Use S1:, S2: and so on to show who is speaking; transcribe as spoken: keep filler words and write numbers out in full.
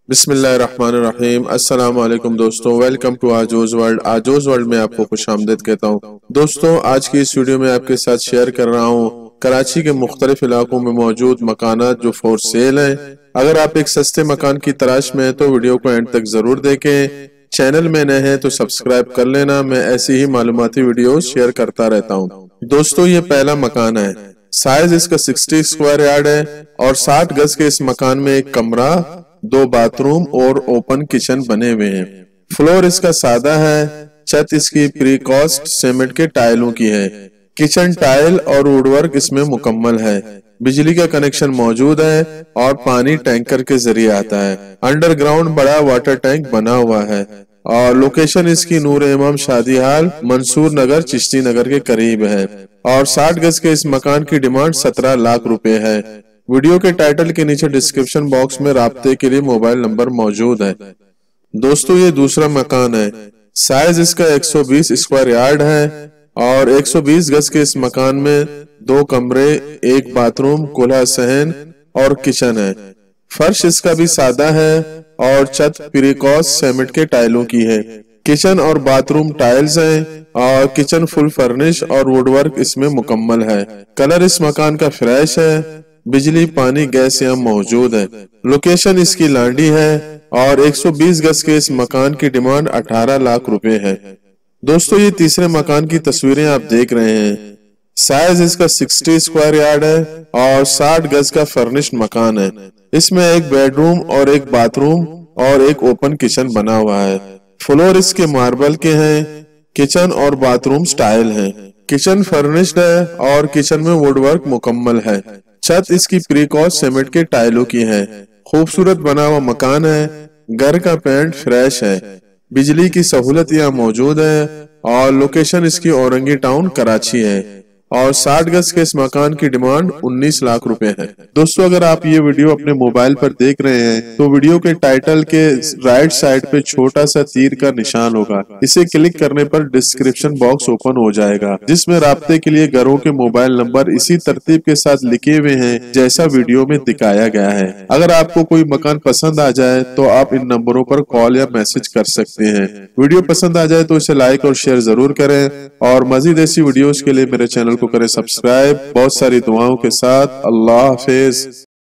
S1: बिस्मिल्लाहिर्रहमानिर्रहीम। अस्सलाम वालेकुम दोस्तों, welcome to Aajoz world. Aajoz world में आपको खुशामदीद कहता हूँ। दोस्तों, आज की इस वीडियो में आपके साथ शेयर कर रहा हूँ कराची के मुख्तलिफ इलाकों में मौजूद मकानात जो फॉर सेल हैं। अगर आप एक सस्ते मकान की तलाश में हैं तो वीडियो को एंड तक जरूर देखें। चैनल में नए हैं तो सब्सक्राइब कर लेना, मैं ऐसी ही मालूमाती वीडियो शेयर करता रहता हूँ। दोस्तों, ये पहला मकान है। साइज इसका साठ स्क्वायर यार्ड है और साठ गज के इस मकान में एक कमरा, दो बाथरूम और ओपन किचन बने हुए हैं। फ्लोर इसका सादा है। छत इसकी प्रीकॉस्ट सीमेंट के टाइलों की है। किचन टाइल और वुडवर्क इसमें मुकम्मल है। बिजली का कनेक्शन मौजूद है और पानी टैंकर के जरिए आता है। अंडरग्राउंड बड़ा वाटर टैंक बना हुआ है और लोकेशन इसकी नूर इमाम शादी हाल मंसूर नगर चिश्ती नगर के करीब है और साठ गज के इस मकान की डिमांड सत्रह लाख रुपए है। वीडियो के टाइटल के नीचे डिस्क्रिप्शन बॉक्स में राब्ते के लिए मोबाइल नंबर मौजूद है। दोस्तों, ये दूसरा मकान है। साइज इसका एक सौ बीस स्क्वायर यार्ड है और एक सौ बीस गज के इस मकान में दो कमरे, एक बाथरूम, कुल्हा सहन और किचन है। फर्श इसका भी सादा है और छत प्रीकॉस सीमेंट के टाइलों की है। किचन और बाथरूम टाइल्स हैं और किचन फुल फर्निश और वुडवर्क इसमें मुकम्मल है। कलर इस मकान का फ्रेश है। बिजली, पानी, गैस यहाँ मौजूद है। लोकेशन इसकी लांडी है और एक सौ बीस गज के इस मकान की डिमांड अठारह लाख रुपए है। दोस्तों, ये तीसरे मकान की तस्वीरें आप देख रहे हैं। साइज इसका साठ स्क्वायर यार्ड है और साठ गज का फर्निश्ड मकान है। इसमें एक बेडरूम और एक बाथरूम और एक ओपन किचन बना हुआ है। फ्लोर इसके मार्बल के हैं। किचन और बाथरूम स्टाइल हैं। किचन फर्निश्ड है और किचन में वुडवर्क मुकम्मल है। छत इसकी प्रीकॉस्ट सीमेंट के टाइलों की है। खूबसूरत बना हुआ मकान है। घर का पेंट फ्रेश है। बिजली की सहूलत यहाँ मौजूद है और लोकेशन इसकी औरंगी टाउन कराची है और साठ गज के इस मकान की डिमांड उन्नीस लाख रुपए है। दोस्तों, अगर आप ये वीडियो अपने मोबाइल पर देख रहे हैं तो वीडियो के टाइटल के राइट साइड पे छोटा सा तीर का निशान होगा। इसे क्लिक करने पर डिस्क्रिप्शन बॉक्स ओपन हो जाएगा जिसमें राब्ते के लिए घरों के मोबाइल नंबर इसी तरतीब के साथ लिखे हुए हैं जैसा वीडियो में दिखाया गया है। अगर आपको कोई मकान पसंद आ जाए तो आप इन नंबरों पर कॉल या मैसेज कर सकते हैं। वीडियो पसंद आ जाए तो इसे लाइक और शेयर जरूर करें और मजीद ऐसी वीडियोस के लिए मेरे चैनल को करें सब्सक्राइब। बहुत सारी दुआओं के साथ। अल्लाह हाफिज।